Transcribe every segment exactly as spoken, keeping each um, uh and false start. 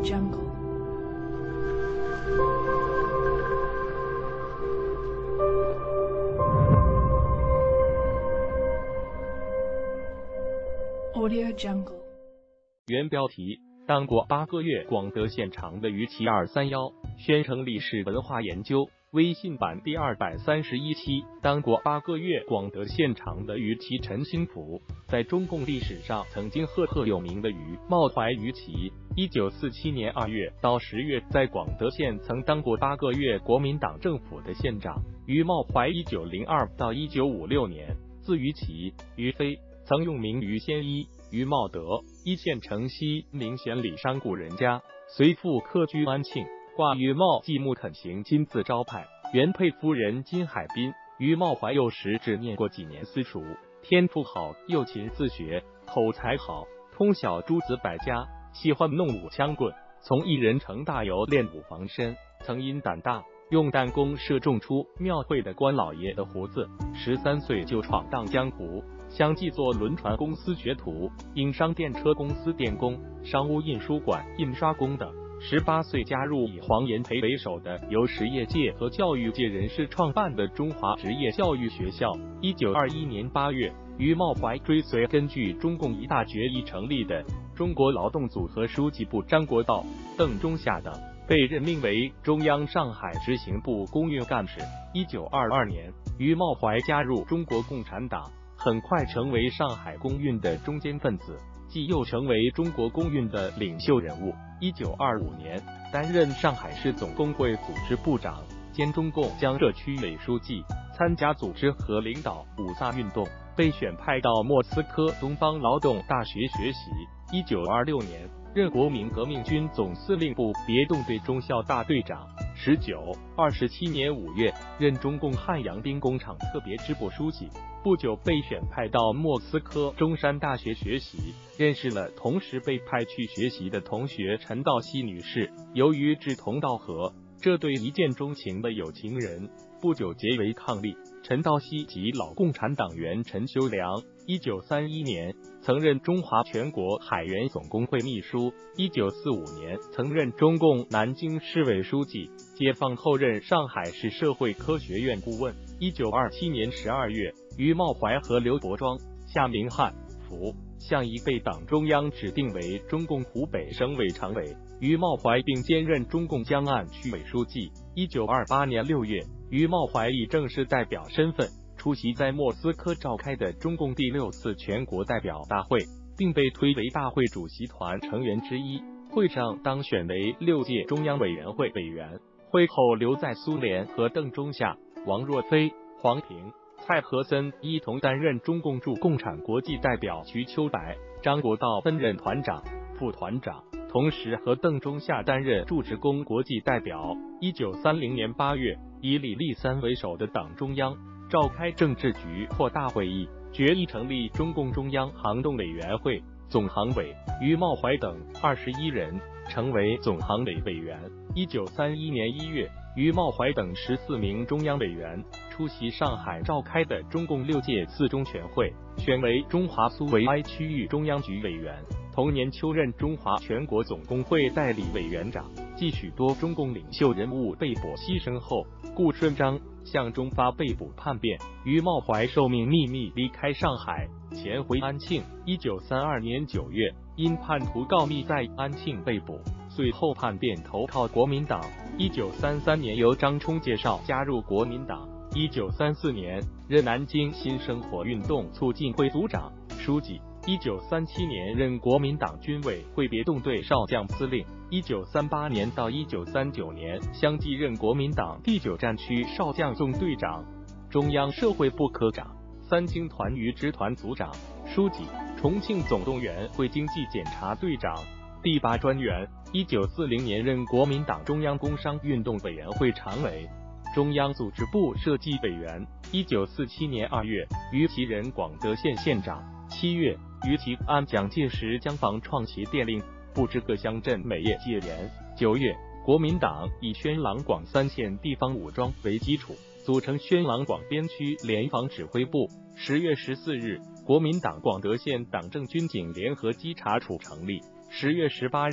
Jungle. Audio Jungle. 原标题：当过八个月广德县长的于其二三一，宣城历史文化研究微信版第二百三十一期。当过八个月广德县长的于其陈新甫，在中共历史上曾经赫赫有名的于茂怀于其，一九四七年二月到十月在广德县曾当过八个月国民党政府的县长。于茂怀一九零二到一九五六年，字于其，于飞，曾用名于先一。于茂德，一县城西明贤里商贾人家，随父客居安庆，挂于茂继木肯行金字招牌。原配夫人金海滨。于茂怀幼时只念过几年私塾，天赋好，又勤自学，口才好，通晓诸子百家，喜欢弄武枪棍，从一人成大有练武防身。曾因胆大，用弹弓射中出庙会的官老爷的胡子，十三岁就闯荡江湖，相继做轮船公司学徒、营商电车公司电工、商务印书馆印刷工等。十八岁加入以黄炎培为首的由实业界和教育界人士创办的中华职业教育学校。一九二一年八月，于茂怀追随根据中共一大决议成立的中国劳动组合书记部张国焘、邓中夏等，被任命为中央上海执行部工运干事。一九二二年，于茂怀加入中国共产党，很快成为上海工运的中坚分子，继又成为中国工运的领袖人物。一九二五年，担任上海市总工会组织部长兼中共江浙区委书记，参加组织和领导五卅运动，被选派到莫斯科东方劳动大学学习。一九二六年，任国民革命军总司令部别动队中校大队长。十九、二十七年五月，任中共汉阳兵工厂特别支部书记。不久被选派到莫斯科中山大学学习，认识了同时被派去学习的同学陈道熙女士。由于志同道合，这对一见钟情的有情人不久结为伉俪。陈道熙及老共产党员陈修良，一九三一年曾任中华全国海员总工会秘书，一九四五年曾任中共南京市委书记，解放后任上海市社会科学院顾问。一九二七年十二月，于茂怀和刘伯庄、夏明翰、符向一被党中央指定为中共湖北省委常委。于茂怀并兼任中共江岸区委书记。一九二八年六月，于茂怀以正式代表身份出席在莫斯科召开的中共第六次全国代表大会，并被推为大会主席团成员之一。会上当选为六届中央委员会委员。会后留在苏联和邓中夏、王若飞、黄平、蔡和森一同担任中共驻共产国际代表。瞿秋白、张国焘分任团长、副团长，同时和邓中夏担任驻职工国际代表。一九三零年八月，以李立三为首的党中央召开政治局扩大会议，决议成立中共中央行动委员会总行委，于茂怀等二十一人成为总行委委员。一九三一年一月，于茂怀等十四名中央委员出席上海召开的中共六届四中全会，选为中华苏维埃区域中央局委员。同年秋任中华全国总工会代理委员长。继许多中共领袖人物被捕牺牲后，顾顺章、向忠发被捕叛变，于茂怀受命秘密离开上海，潜回安庆。一九三二年九月，因叛徒告密在安庆被捕，随后叛变投靠国民党。一九三三年由张冲介绍加入国民党。一九三四年任南京新生活运动促进会组长、书记。一九三七年任国民党军委会别动队少将司令。一九三八年到一九三九年相继任国民党第九战区少将纵队长、中央社会部科长、三青团余支团组长、书记，重庆总动员会经济检查队长、第八专员。一九四零年任国民党中央工商运动委员会常委、中央组织部设计委员。一九四七年二月，于其任广德县县长。七月，于其按蒋介石江防创协电令，布置各乡镇美业戒严。九月，国民党以宣朗广三县地方武装为基础，组成宣朗广边区联防指挥部。十月十四日，国民党广德县党政军警联合稽查处成立。十月十八日，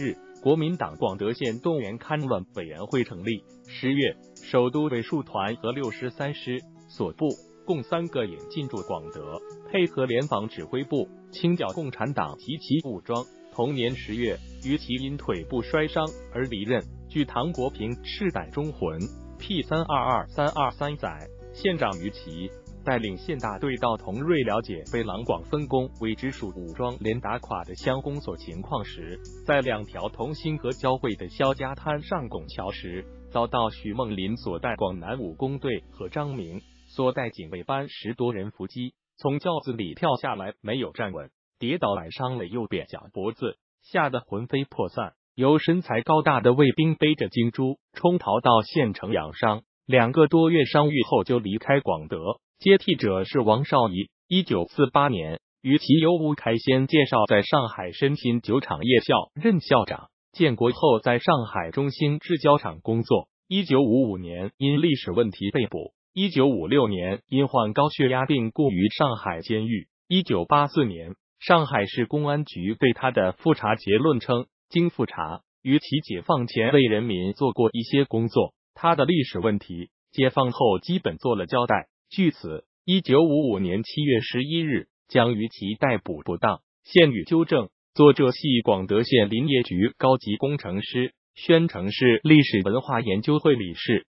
国民党广德县动员戡乱委员会成立。十月，首都卫戍团和六十三师所部共三个营进驻广德，配合联防指挥部清剿共产党及其武装。同年十月，于其因腿部摔伤而离任。据唐国平《赤胆忠魂》P 三二二三二三载，县长于其带领县大队到同瑞了解被郎广分工为直属武装连打垮的乡公所情况时，在两条同心河交汇的肖家滩上拱桥时，遭到许梦麟所带广南武工队和张明所带警卫班十多人伏击，从轿子里跳下来没有站稳，跌倒崴伤了右边脚脖子，吓得魂飞魄散。由身材高大的卫兵背着金珠冲逃到县城养伤，两个多月伤愈后就离开广德。接替者是王少仪。一九四八年，于其由吴开先介绍在上海申鑫酒厂夜校任校长，建国后在上海中兴制胶厂工作。一九五五年因历史问题被捕，一九五六年因患高血压病故于上海监狱。一九八四年，上海市公安局对他的复查结论称，经复查，于其解放前为人民做过一些工作，他的历史问题，解放后基本做了交代。据此，一九五五年七月十一日，将于其逮捕不当，现予纠正。作者系广德县林业局高级工程师，宣城市历史文化研究会理事。